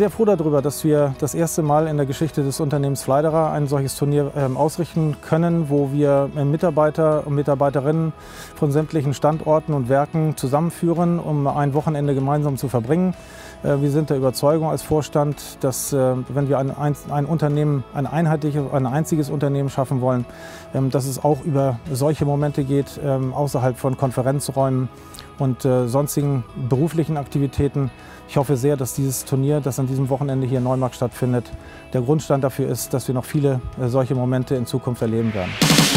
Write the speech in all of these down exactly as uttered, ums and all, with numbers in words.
sehr froh darüber, dass wir das erste Mal in der Geschichte des Unternehmens Fleiderer ein solches Turnier ähm, ausrichten können, wo wir äh, Mitarbeiter und Mitarbeiterinnen von sämtlichen Standorten und Werken zusammenführen, um ein Wochenende gemeinsam zu verbringen. Äh, wir sind der Überzeugung als Vorstand, dass äh, wenn wir ein, ein, ein Unternehmen, ein einheitliches, ein einziges Unternehmen schaffen wollen, ähm, dass es auch über solche Momente geht, ähm, außerhalb von Konferenzräumen und äh, sonstigen beruflichen Aktivitäten. Ich hoffe sehr, dass dieses Turnier, das an diesem Wochenende hier in Neumarkt stattfindet, der Grundstein dafür ist, dass wir noch viele äh, solche Momente in Zukunft erleben werden.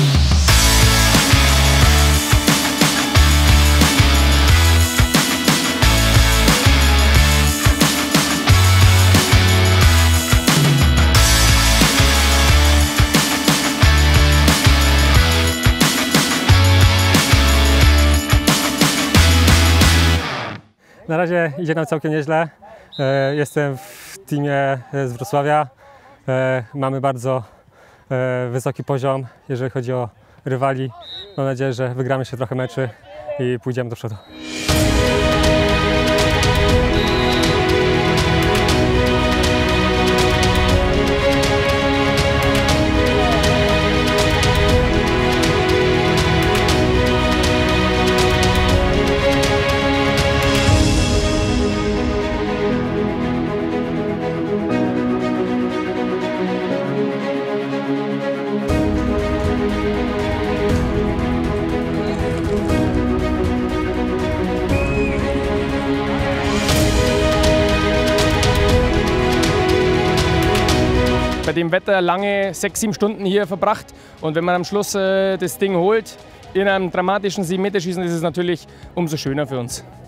Na razie idzie nam całkiem nieźle. Jestem w teamie z Wrocławia. Mamy bardzo wysoki poziom, jeżeli chodzi o rywali. Mam nadzieję, że wygramy się trochę meczy i pójdziemy do przodu. Bei dem Wetter lange sechs, sieben Stunden hier verbracht, und wenn man am Schluss äh, das Ding holt in einem dramatischen sieben Meter Schießen, ist es natürlich umso schöner für uns.